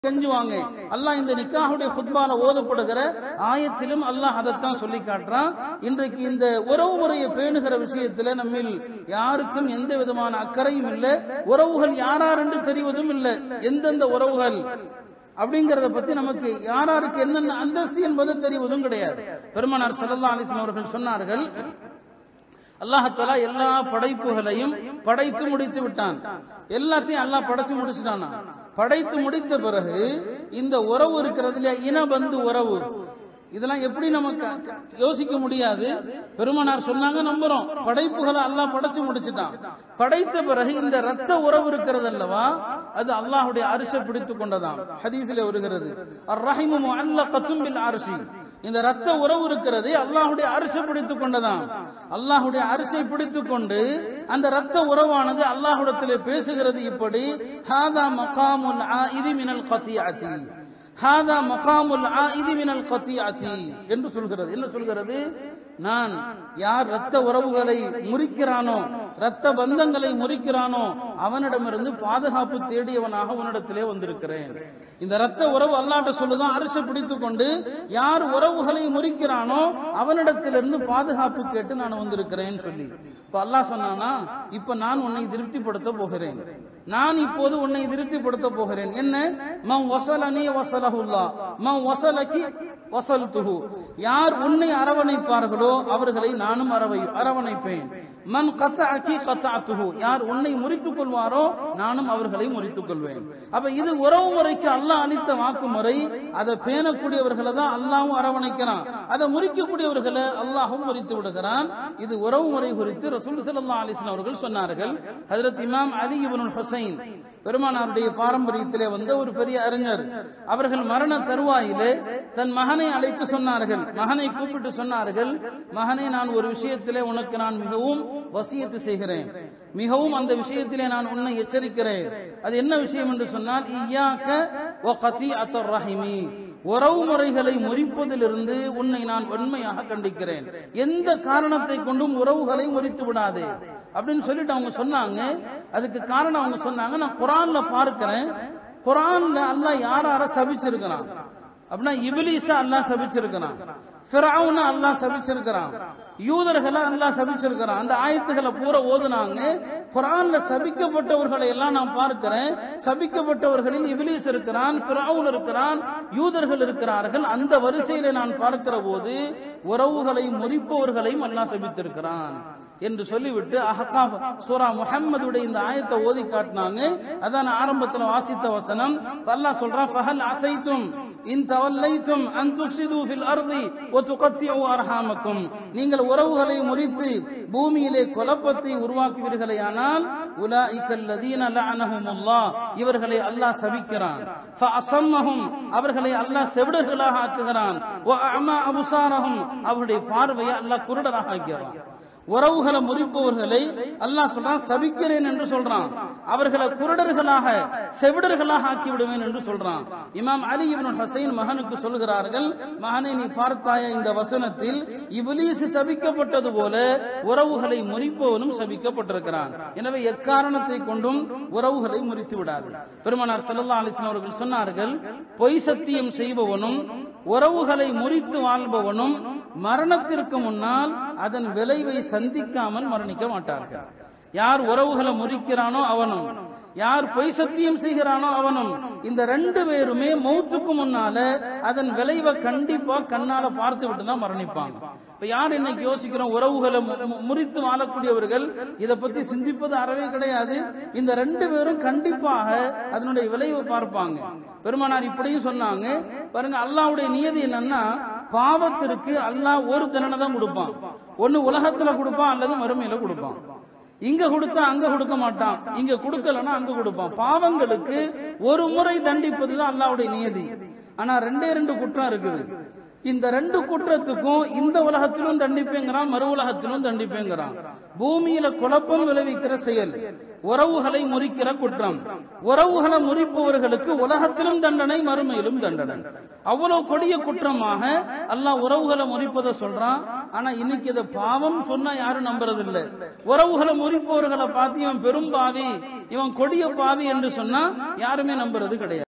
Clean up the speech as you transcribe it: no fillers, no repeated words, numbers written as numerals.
கெஞ்சுவாங்க. அல்லாஹ் இந்த நிக்காஹுடைய குத்பால ஓதப்படுகிற ஆயத்திலும் அல்லாஹ் அதைத்தான் சொல்லி காட்டுறான். இன்றைக்கு இந்த உறவு முறையை பேணுகிற விஷயத்துல நம்மில் யாருக்கும் எந்த விதமான அக்கறையும் இல்லை. உறவுகள் யாரார் என்று தெரிவதும் இல்லை. எந்தெந்த உறவுகள் அப்படிங்கறத பத்தி நமக்கு யாராருக்கு என்னென்ன அந்தஸ்து என்பது தெரிவதும் கிடையாது. பெருமானார் ஸல்லல்லாஹு அலைஹி வஸல்லம் அவர்கள் சொன்னார்கள், அல்லாஹ் தஆலா எல்லா படைப்புகளையும் படைத்து முடித்து விட்டான். எல்லாத்தையும் அல்லாஹ் படைச்சு முடிச்சுட்டானா. படைத்து முடித்த பிறகு இந்த உறவு இருக்கிறது இல்லையா, இனபந்து உறவு, இதெல்லாம் எப்படி நமக்கு யோசிக்க முடியாது. பெருமானார் சொன்னாங்க, நம்புறோம். படைப்புகளை அல்லாஹ் படைச்சு முடிச்சுட்டான். படைத்த பிறகு இந்த ரத்த உறவு இருக்கிறது அல்லவா, அது அல்லாஹ்வுடைய அரிசை பிடித்துக் கொண்டதாம். ஹதீஸிலே வருகிறது, அர்-ரஹிமு முஅல்லகத்துன் பில் அர்ஷி. இந்த ரத்த உறவு இருக்கிறது அல்லாஹ்வுடைய அரிசை பிடித்துக் கொண்டதாம். அல்லாஹ்வுடைய அரிசை பிடித்துக் கொண்டு அந்த ரத்த உறவானது அல்லாஹ்விடத்திலே பேசுகிறது. இப்படி ஹாதா மகாமுல் ஆயிதி மினல் கத்தியத்தி, ஹாதா மகாமுல் ஆயிதி மினல் கத்தியத்தி என்று சொல்கிறது. என்ன சொல்கிறது? நான் யார் ரத்த உறவுகளை முறிக்கிறானோ, ரத்த பந்தங்களை முறிக்கிறானோ, அவனிடமிருந்து பாதுகாப்பு தேடியவனாக உன்னிடத்திலே வந்திருக்கிறேன். இந்த ரத்த உறவு அல்லாஹ்ட்ட சொல்லுதான், அரிசை பிடித்துக் கொண்டு யார் உறவுகளை முறிக்கிறானோ அவனிடத்திலிருந்து பாதுகாப்பு கேட்டு நான் வந்திருக்கிறேன் சொல்லி. இப்ப அல்லாஹ் சொன்னானா, இப்ப நான் உன்னை திருப்திப்படுத்த போகிறேன். நான் இப்போது உன்னை திருப்திப்படுத்த போகிறேன். என்ன? மன் வஸலனி வஸலஹுல்லாஹ், மன் வஸலகி வஸல்துஹு. யார் உன்னை அரவணைப்பார்களோ அவர்களை நானும் அரவணைப்பேன். மன் கத்தஅகி கத்தஅதுஹு. யார் உன்னை முறித்துக் கொள்வாரோ நானும் அவர்களை முறித்துக் கொள்வேன். அப்ப இது உறவு முறைக்கு அல்லாஹ் அளித்த வாக்குமுறை. அதை பேணக்கூடியவர்களை தான் அல்லாஹ்வும் அரவணைக்கிறான், அதை முறிக்கக்கூடியவர்களை அல்லாஹ்வும் முறித்து விடுகிறான். இது உறவு முறை குறித்து ரசூல் ஸல்லல்லாஹு அலைஹி வஸல்லம் அவர்கள் சொன்னார்கள். ஹஜ்ரத் இமாம் அலி இப்னுல் ஹுசைன் பெருமானாருடைய பாரம்பரியத்திலே வந்த ஒரு பெரிய அறிஞர், அவர்கள் மரண தருவாயிலே தன் மகனை அழைத்து சொன்னார்கள். மகனை கூப்பிட்டு சொன்னார்கள், மகனே, நான் ஒரு விஷயத்திலே உனக்கு நான் மிகவும் வசியத்து செய்கிறேன், மிகவும் அந்த விஷயத்திலே நான் உன்னை எச்சரிக்கிறேன். அது என்ன விஷயம் என்று சொன்னால், இய்யாக வ கதீஅத்துர் ரஹிமி, உறவு முறைகளை முறிப்பதிலிருந்து உன்னை நான் வன்மையாக கண்டிக்கிறேன். எந்த காரணத்தை கொண்டும் உறவுகளை முறித்து விடாதே அப்படின்னு சொல்லிட்டு அவங்க சொன்னாங்க. அதுக்கு காரணம் அவங்க சொன்னாங்க, நான் குர்ஆன்ல பார்க்கிறேன், குர்ஆன்ல அல்லாஹ் யார சபிச்சிருக்கிறான் அப்படின்னா, இப்லீஸ அல்லாஹ் சபிச்சிருக்கிறான், ஃபிரௌன அல்லாஹ் சபிச்சிருக்கிறான், யூதர்களை அல்லாஹ் சபிச்சிருக்கிறான். அந்த ஆயத்துக்களை பூரா ஓதுனாங்க. குர்ஆன்ல சபிக்கப்பட்டவர்களை எல்லாம் நான் பார்க்கிறேன். சபிக்கப்பட்டவர்களில் இப்லீஸ் இருக்கிறான், ஃபிரௌன் இருக்கிறான், யூதர்கள் இருக்கிறார்கள். அந்த வரிசையில நான் பார்க்கிற போது உறவுகளை முறிப்பவர்களையும் அல்லாஹ் சபித்திருக்கிறான் என்று சொல்லிவிட்டு அஹ்காஃப் சூரா முஹம்மதுடைய இந்த ஆயத்தை ஓதி காட்டினாங்க. அதான் ஆரம்பத்தில் வாசித்த வசனம். அல்லாஹ் சொல்றான், ஃபஹல் அஸைதும் இன் தவல்லைதும் அன் துஃப்ஸிது ஃபில் அர்தி வ துகத்திஉ அர்ஹாமக்கும். நீங்கள் உறவுகளை முறித்து பூமியிலே குழப்பத்தை உருவாக்குவீர்களேயானால், உலாயிகல் லதீன லஅனஹுமுல்லாஹ், இவர்களை அல்லாஹ் சபிக்கிறான். ஃபஅஸம்மஹும், அவர்களை அல்லாஹ் செவிடர்களாக ஆக்குகிறான். வ அஅமா அப்சாரஹும், அவருடைய பார்வையை அல்லாஹ் குருடராக ஆக்குகிறான். உறவுகளை முறிப்பவர்களை அல்லாஹ் சொல்றான் சபிக்கிறேன் என்று சொல்றான். அவர்களை குருடர்களாக செவிடர்களாக ஆக்கிவிடுவேன் என்று சொல்றான். இமாம் அலி இப்னுல் ஹுசைன் மகனுக்கு சொல்கிறார்கள், மகனை, நீ பார்த்தாய இந்த வசனத்தில் இப்லீஸ் சபிக்கப்பட்டது போல உறவுகளை முறிப்பவனும் சபிக்கப்பட்டிருக்கிறான். எனவே எக்காரணத்தை கொண்டும் உறவுகளை முறித்து விடாது. பெருமானார் ஸல்லல்லாஹு அலைஹி வஸல்லம் அவர்கள் சொன்னார்கள், பொய் சத்தியம் செய்பவனும் உறவுகளை முறித்து வாழ்பவனும் மரணத்திற்கு முன்னால் அதன் விளைவை சந்திக்காமல் மரணிக்க மாட்டார்கள். யார் உறவுகளை முறிக்கிறானோ அவனும், யார் பொய் சத்தியம் செய்கிறானோ அவனும், இந்த ரெண்டு பேருமே மௌத்துக்கு முன்னால அதன் விளைவை கண்டிப்பா கண்ணால பார்த்து விட்டு தான் மரணிப்பாங்க. இப்ப யார் இன்னைக்கு யோசிக்கிறோம், உறவுகளை முறித்து வாழக்கூடியவர்கள் இதை பத்தி சிந்திப்பது அறவே கிடையாது. இந்த ரெண்டு பேரும் கண்டிப்பாக அதனுடைய விளைவை பார்ப்பாங்க. பெருமானார் இப்படியும் சொன்னாங்க பாருங்க, அல்லாஹ்வுடைய நியதி என்னன்னா, பாவத்திற்கு அல்லாஹ் ஒரு தண்டனை தான் கொடுப்பான். ஒன்னு உலகத்துல கொடுப்பான் அல்லது மறுமையில கொடுப்பான். இங்க கொடுத்தா அங்க கொடுக்க மாட்டான், இங்க கொடுக்கலன்னா அங்க கொடுப்பான். பாவங்களுக்கு ஒரு முறை தண்டிப்பதுதான் அல்லாஹ்வுடைய நியதி. ஆனா ரெண்டு குற்றம் இருக்குது. இந்த ரெண்டு குற்றத்துக்கும் இந்த உலகத்திலும் தண்டிப்பேங்கிறான், மறு உலகத்திலும் தண்டிப்பேங்கிறான். பூமியில குழப்பம் விளைவிக்கிற செயல் உறவுகளை முறிக்கிற குற்றம். உறவுகளை முறிப்பவர்களுக்கு உலகத்திலும் தண்டனை, மறுமையிலும் தண்டனை. அவ்வளவு கொடிய குற்றமாக அல்லாஹ் உறவுகளை முறிப்பதை சொல்றான். ஆனா இன்னைக்கு இதை பாவம் சொன்னா யாரும் நம்புறது இல்லை. உறவுகளை முறிப்பவர்களை பார்த்து இவன் பெரும் பாவி, இவன் கொடிய பாவி என்று சொன்னா யாருமே நம்புறது கிடையாது.